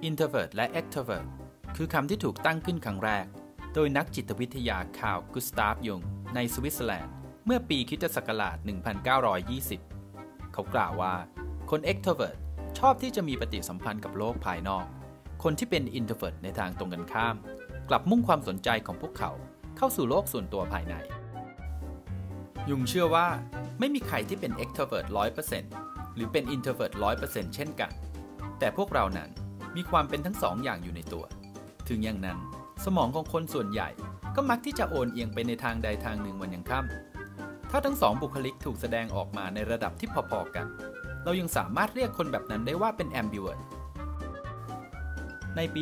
Introvert และ Extrovert คือคำที่ถูกตั้งขึ้นครั้งแรกโดยนักจิตวิทยาคาร์ล กุสตาฟ ยุงในสวิตเซอร์แลนด์เมื่อปีค.ศ. 1920 เขากล่าวว่าคน Extrovert ชอบที่จะมีปฏิสัมพันธ์กับโลกภายนอกคนที่เป็น Introvert ในทางตรงกันข้ามกลับมุ่งความสนใจของพวกเขาเข้าสู่โลกส่วนตัวภายในยุงเชื่อว่าไม่มีใครที่เป็น Extrovert 100% หรือเป็น Introvert 100% เช่นกันแต่พวกเรานั้นมีความเป็นทั้งสองอย่างอยู่ในตัวถึงอย่างนั้นสมองของคนส่วนใหญ่ก็มักที่จะโอนเอียงไปในทางใดทางหนึ่งวันยังค่ำถ้าทั้งสองบุคลิกถูกแสดงออกมาในระดับที่พอๆกันเรายังสามารถเรียกคนแบบนั้นได้ว่าเป็น Ambivert ในปี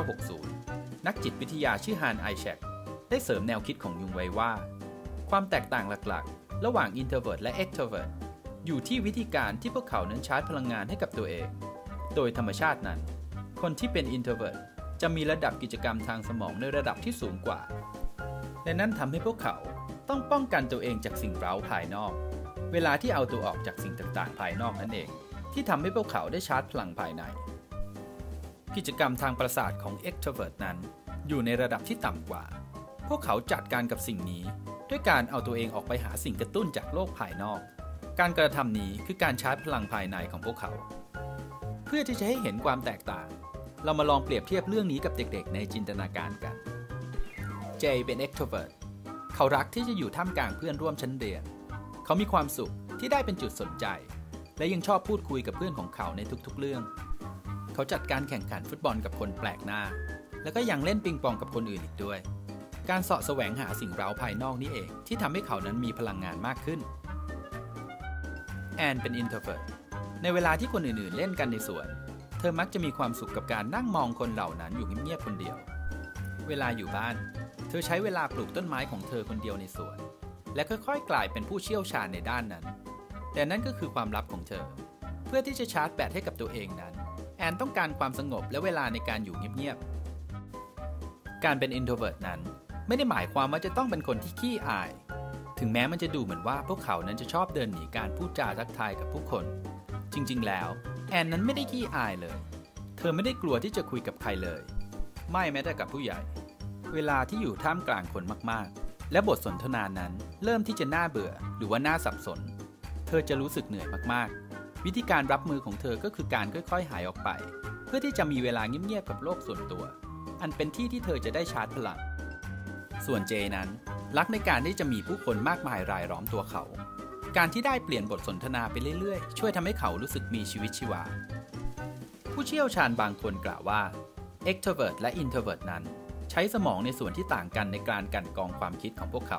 1960 นักจิตวิทยาชื่อฮานไอแชกได้เสริมแนวคิดของยุงไว้ว่าความแตกต่างหลักๆระหว่าง Introvert และ Extrovert อยู่ที่วิธีการที่พวกเขานั้นชาร์จพลังงานให้กับตัวเองโดยธรรมชาตินั้นคนที่เป็น Introvert จะมีระดับกิจกรรมทางสมองในระดับที่สูงกว่าและนั่นทำให้พวกเขาต้องป้องกันตัวเองจากสิ่งเร้าภายนอกเวลาที่เอาตัวออกจากสิ่งต่างๆภายนอกนั่นเองที่ทำให้พวกเขาได้ชาร์จพลังภายในกิจกรรมทางประสาทของ Extrovert นั้นอยู่ในระดับที่ต่ำกว่าพวกเขาจัดการกับสิ่งนี้ด้วยการเอาตัวเองออกไปหาสิ่งกระตุ้นจากโลกภายนอกการกระทำนี้คือการชาร์จพลังภายในของพวกเขาเพื่อที่จะให้เห็นความแตกต่างเรามาลองเปรียบเทียบเรื่องนี้กับเด็กๆในจินตนาการกันเจเป็น Extrovert เขารักที่จะอยู่ท่ามกลางเพื่อนร่วมชั้นเรียนเขามีความสุขที่ได้เป็นจุดสนใจและยังชอบพูดคุยกับเพื่อนของเขาในทุกๆเรื่องเขาจัดการแข่งขันฟุตบอลกับคนแปลกหน้าแล้วก็ยังเล่นปิงปองกับคนอื่นอีกด้วยการเสาะแสวงหาสิ่งเร้าภายนอกนี่เองที่ทำให้เขานั้นมีพลังงานมากขึ้นแอนเป็น Introvert ในเวลาที่คนอื่นๆเล่นกันในสวนเธอมักจะมีความสุขกับการนั่งมองคนเหล่านั้นอยู่เงียบๆคนเดียวเวลาอยู่บ้านเธอใช้เวลาปลูกต้นไม้ของเธอคนเดียวในสวนและค่อยๆกลายเป็นผู้เชี่ยวชาญในด้านนั้นแต่นั่นก็คือความลับของเธอเพื่อที่จะชาร์จแบตให้กับตัวเองนั้นแอนต้องการความสงบและเวลาในการอยู่เงียบๆการเป็น Introvert นั้นไม่ได้หมายความว่าจะต้องเป็นคนที่ขี้อายถึงแม้มันจะดูเหมือนว่าพวกเขานั้นจะชอบเดินหนีการพูดจาทักทายกับผู้คนจริงๆแล้วแอนนั้นไม่ได้ขี้อายเลยเธอไม่ได้กลัวที่จะคุยกับใครเลยไม่แม้แต่กับผู้ใหญ่เวลาที่อยู่ท่ามกลางคนมากๆและบทสนทนานั้นเริ่มที่จะน่าเบื่อหรือว่าน่าสับสนเธอจะรู้สึกเหนื่อยมากๆวิธีการรับมือของเธอก็คือการค่อยๆหายออกไปเพื่อที่จะมีเวลาเงียบๆกับโลกส่วนตัวอันเป็นที่ที่เธอจะได้ชาร์จพลังส่วนเจนั้นรักในการที่จะมีผู้คนมากมายรายล้อมตัวเขาการที่ได้เปลี่ยนบทสนทนาไปเรื่อยๆช่วยทำให้เขารู้สึกมีชีวิตชีวาผู้เชี่ยวชาญบางคนกล่าวว่า Extrovert และ Introvert นั้นใช้สมองในส่วนที่ต่างกันในการกลั่นกรองความคิดของพวกเขา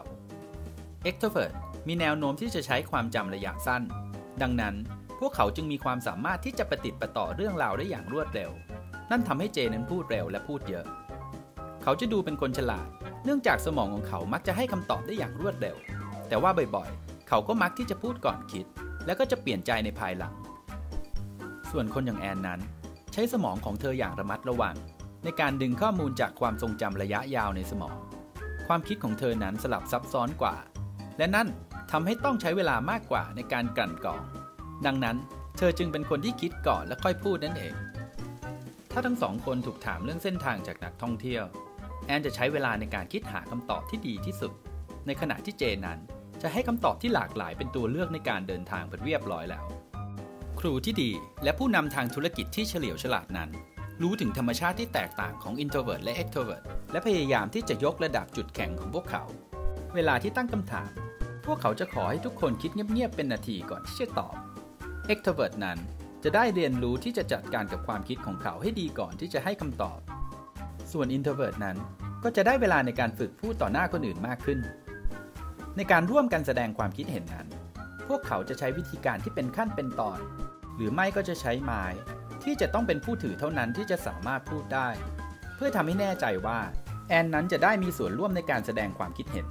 Extrovert มีแนวโน้มที่จะใช้ความจำระยะสั้นดังนั้นพวกเขาจึงมีความสามารถที่จะประติดประต่อเรื่องราวได้อย่างรวดเร็วนั่นทำให้เจนั้นพูดเร็วและพูดเยอะเขาจะดูเป็นคนฉลาดเนื่องจากสมองของเขามักจะให้คำตอบได้อย่างรวดเร็วแต่ว่าบ่อยๆเขาก็มักที่จะพูดก่อนคิดแล้วก็จะเปลี่ยนใจในภายหลังส่วนคนอย่างแอนนั้นใช้สมองของเธออย่างระมัดระวังในการดึงข้อมูลจากความทรงจำระยะยาวในสมองความคิดของเธอนั้นสลับซับซ้อนกว่าและนั่นทำให้ต้องใช้เวลามากกว่าในการกลั่นกรองดังนั้นเธอจึงเป็นคนที่คิดก่อนและค่อยพูดนั่นเองถ้าทั้งสองคนถูกถามเรื่องเส้นทางจากนักท่องเที่ยวแอนจะใช้เวลาในการคิดหาคำตอบที่ดีที่สุดในขณะที่เจนั้นจะให้คำตอบที่หลากหลายเป็นตัวเลือกในการเดินทางไปเรียบร้อยแล้วครูที่ดีและผู้นำทางธุรกิจที่เฉลียวฉลาดนั้นรู้ถึงธรรมชาติที่แตกต่างของ Introvert และ Extrovert และพยายามที่จะยกระดับจุดแข็งของพวกเขาเวลาที่ตั้งคำถามพวกเขาจะขอให้ทุกคนคิดเงียบๆเป็นนาทีก่อนที่จะตอบ Extrovert นั้นจะได้เรียนรู้ที่จะจัดการกับความคิดของเขาให้ดีก่อนที่จะให้คำตอบส่วน Introvert นั้นก็จะได้เวลาในการฝึกพูดต่อหน้าคนอื่นมากขึ้นในการร่วมกันแสดงความคิดเห็นนั้นพวกเขาจะใช้วิธีการที่เป็นขั้นเป็นตอนหรือไม่ก็จะใช้ไม้ที่จะต้องเป็นผู้ถือเท่านั้นที่จะสามารถพูดได้เพื่อทำให้แน่ใจว่าแอนนั้นจะได้มีส่วนร่วมในการแสดงความคิดเห็น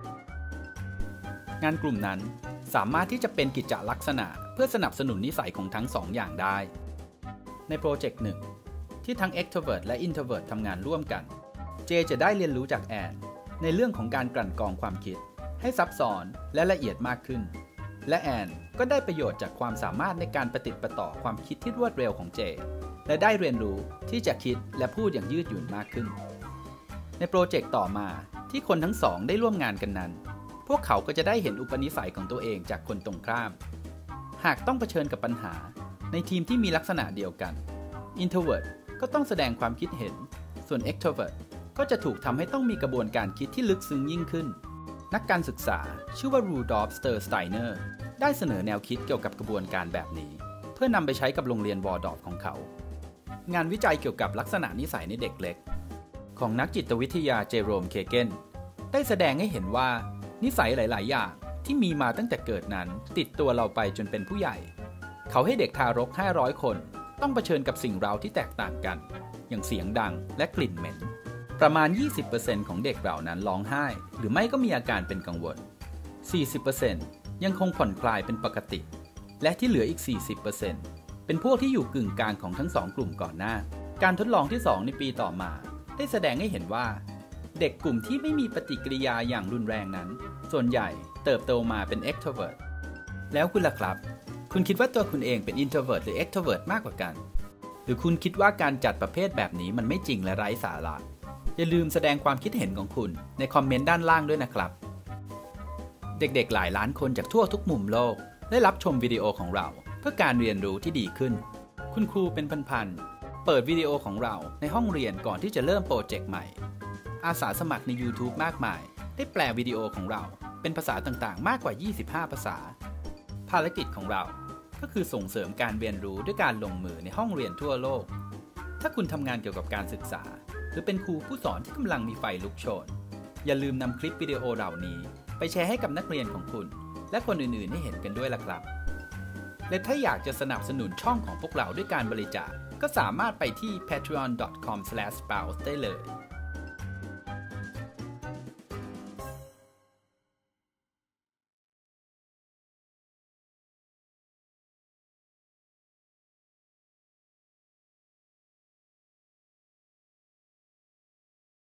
งานกลุ่มนั้นสามารถที่จะเป็นกิจลักษณะเพื่อสนับสนุนนิสัยของทั้งสองอย่างได้ในโปรเจกต์หนึ่งที่ทั้ง Extrovert และ Introvert ทำงานร่วมกันเจจะได้เรียนรู้จากแอนในเรื่องของการกลั่นกรองความคิดให้ซับซ้อนและละเอียดมากขึ้นและแอนก็ได้ประโยชน์จากความสามารถในการประติดประต่อความคิดที่รวดเร็วของเจและได้เรียนรู้ที่จะคิดและพูดอย่างยืดหยุ่นมากขึ้นในโปรเจกต์ต่อมาที่คนทั้งสองได้ร่วมงานกันนั้นพวกเขาก็จะได้เห็นอุปนิสัยของตัวเองจากคนตรงข้ามหากต้องเผชิญกับปัญหาในทีมที่มีลักษณะเดียวกัน Introvert ก็ต้องแสดงความคิดเห็นส่วน Extrovert ก็จะถูกทำให้ต้องมีกระบวนการคิดที่ลึกซึ้งยิ่งขึ้นนักการศึกษาชื่อว่า Rudolf Steiner ได้เสนอแนวคิดเกี่ยวกับกระบวนการแบบนี้เพื่อนำไปใช้กับโรงเรียนวอร์ดอฟของเขางานวิจัยเกี่ยวกับลักษณะนิสัยในเด็กเล็กของนักจิตวิทยาเจโรม เคเกนได้แสดงให้เห็นว่านิสัยหลายๆอย่างที่มีมาตั้งแต่เกิดนั้นติดตัวเราไปจนเป็นผู้ใหญ่เขาให้เด็กทารก500คนต้องเผชิญกับสิ่งเร้าที่แตกต่างกันอย่างเสียงดังและกลิ่นเหม็นประมาณ 20% ของเด็กเหล่านั้นร้องไห้หรือไม่ก็มีอาการเป็นกังวล 40% ยังคงผ่อนคลายเป็นปกติและที่เหลืออีก 40% เป็นพวกที่อยู่กึ่งกลางของทั้ง2กลุ่มก่อนหน้าการทดลองที่2ในปีต่อมาได้แสดงให้เห็นว่าเด็กกลุ่มที่ไม่มีปฏิกิริยาอย่างรุนแรงนั้นส่วนใหญ่เติบโตมาเป็น extrovert แล้วคุณล่ะครับคุณคิดว่าตัวคุณเองเป็น introvert หรือ extrovert มากกว่ากันหรือคุณคิดว่าการจัดประเภทแบบนี้มันไม่จริงและไร้สาระอย่าลืมแสดงความคิดเห็นของคุณในคอมเมนต์ด้านล่างด้วยนะครับเด็กๆหลายล้านคนจากทั่วทุกมุมโลกได้รับชมวิดีโอของเราเพื่อการเรียนรู้ที่ดีขึ้นคุณครูเป็นพันๆเปิดวิดีโอของเราในห้องเรียนก่อนที่จะเริ่มโปรเจกต์ใหม่อาสาสมัครใน YouTube มากมายได้แปลวิดีโอของเราเป็นภาษาต่างๆมากกว่า25ภาษาภารกิจของเราก็คือส่งเสริมการเรียนรู้ด้วยการลงมือในห้องเรียนทั่วโลกถ้าคุณทำงานเกี่ยวกับการศึกษาหรือเป็นครูผู้สอนที่กำลังมีไฟลุกโชนอย่าลืมนำคลิปวิดีโอเหล่านี้ไปแชร์ให้กับนักเรียนของคุณและคนอื่นๆให้เห็นกันด้วยล่ะครับและถ้าอยากจะสนับสนุนช่องของพวกเราด้วยการบริจาคก็สามารถไปที่ patreon.com/spouse ได้เลย